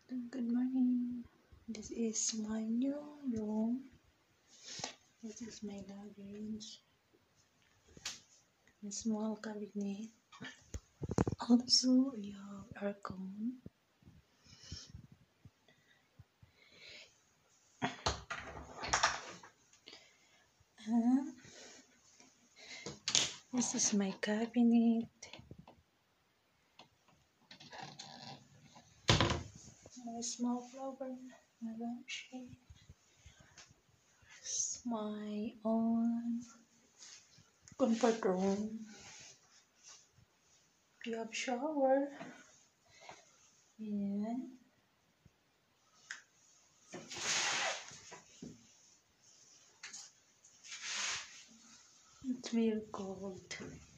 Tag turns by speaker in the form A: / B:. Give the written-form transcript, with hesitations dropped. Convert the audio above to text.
A: Good morning. This is my new room. This is my luggage. A small cabinet. Also, you have aircon. And this is my cabinet. My small flower, my lampshade. It's my own comfort room. You have shower. And it's very cold.